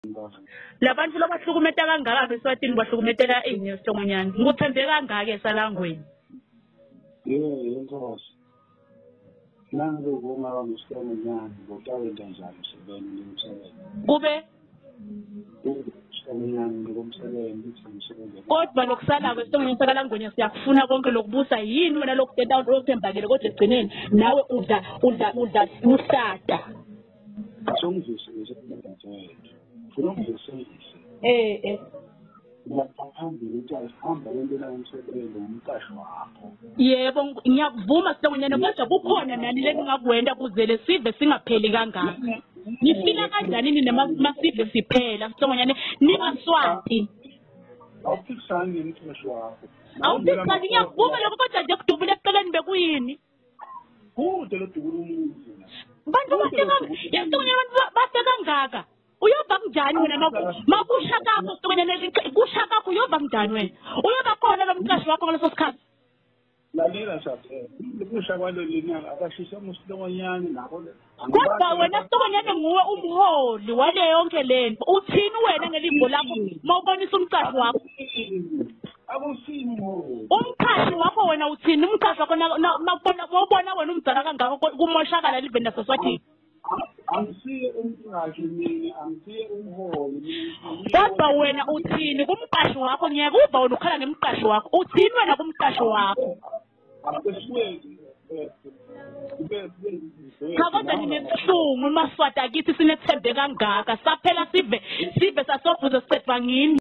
Labantu labahlukumeta kangaka beSwatini bahlukumetela iNyosongonyana. Ngikuthembe kangaka esalangweni. Inkosi. Nange ngoma uSongonyana ngokuwenza njalo sebeni ngimsebenzi. Kube uSongonyana ngomsebenzi ngimsebenzi. kodwa lokusala kweSongonyana sakalangweni siyakufuna konke lokubusa yini wena lokuthetha ukuthembakele kodwa egcineni nawe udla uhlata. Songizise nje funa ukuzisebenzisa. Ngaphambili ukuthi asihamba lento emsebenzi umqashi wakho. Yebo ngiyakuvuma Songonyana kodwa kukhona nani lengingakwenda kuzele sive singapheli kangaka. Nifika kanjani nini masive siphela Songonyana ningaSwati. Awuphikisani nomqashi wakho. Awuphikisani ngiyakuvuma lokho kodwa nje kudubula eceleni bekuyini. Kude lo dubula umuntu. Bantu Songonyana base kangaka. Uyoba njani wena makushaka akho Songonyana kushaka akho uyoba njani wena? Uyoba khona lo mqashi wakho ngaleso sikhathi. Lalela saphela. Ukusha kwalo linyaka akashisa uSongonyana nako. Kodwa wena Songonyana nguwe umholi wale yonke lento. Uthini wena ngelimbo lakho mawubonisa umqashi wakho? Akusimo. Umqashi wakho wena uthini? Umqashi wakho mawubona wena umdzala kangaka kumoshakala liveni laseSwatini. Angisiye umqashi mina, angisiye umholi. Kodwa wena uthini kumqashi wakho? Ngiyekuva wena ukhala ngemqashi wakho. Uthini wena kumqashi wakho? Cha kodwa ninesihluku uMaSwati akithi sinethembe kangaka. Saphela sive sasofuze sicedwa ngini.